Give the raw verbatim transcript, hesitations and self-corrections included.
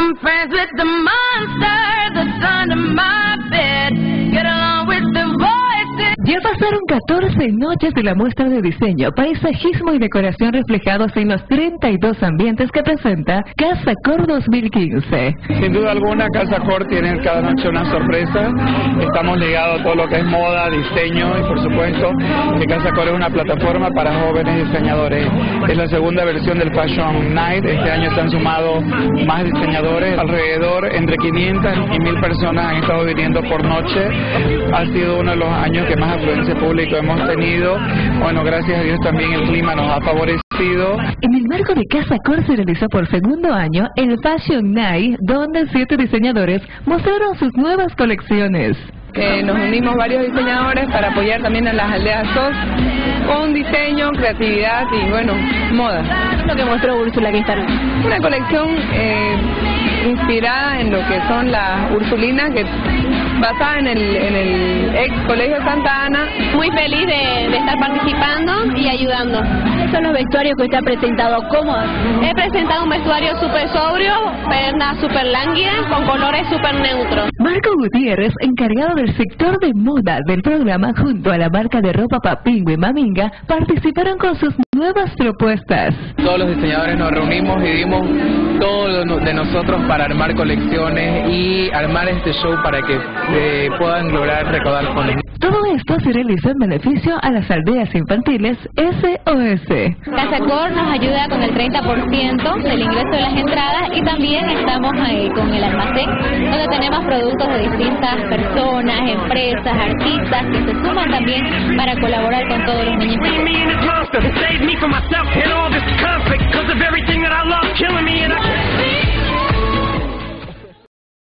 I'm friends with the monster that's under my bed. Get along with the voices. Ya pasaron catorce noches de la muestra de diseño, paisajismo y decoración reflejados en los treinta y dos ambientes que presenta Casa Cor dos mil quince. Sin duda alguna, Casa Cor tiene cada noche una sorpresa. Estamos ligados a todo lo que es moda, diseño y por supuesto que Casa Cor es una plataforma para jóvenes diseñadores. Es la segunda versión del Fashion Night. Este año se han sumado más diseñadores. Alrededor entre quinientas y mil personas han estado viniendo por noche. Ha sido uno de los años que más afluencia pública hemos tenido. Bueno, gracias a Dios también el clima nos ha favorecido. En el marco de Casa Cor se realizó por segundo año el Fashion Night, donde siete diseñadores mostraron sus nuevas colecciones. Eh, nos unimos varios diseñadores para apoyar también a las aldeas S O S con diseño, creatividad y bueno, moda. ¿Qué es lo que mostró Úrsula que está? Una colección eh, inspirada en lo que son las Ursulinas, que basada en el, en el ex Colegio Santa Ana. Muy feliz de, de estar participando y ayudando. ¿Cuáles son los vestuarios que usted ha presentado? ¿Cómodos? He presentado un vestuario súper sobrio, pernas súper lánguidas, con colores súper neutros. Marco Gutiérrez, encargado del sector de moda del programa, junto a la marca de ropa Papingo y Maminga, participaron con sus nuevas propuestas. Todos los diseñadores nos reunimos y dimos todo de nosotros para armar colecciones y armar este show para que eh, puedan lograr recaudar fondos. Todo esto se realizó en beneficio a las aldeas infantiles S O S. Casa Cor nos ayuda con el treinta por ciento del ingreso de las entradas y también estamos ahí con el almacén, donde tenemos productos de distintas personas, empresas, artistas que se suman también para colaborar con todos los niños.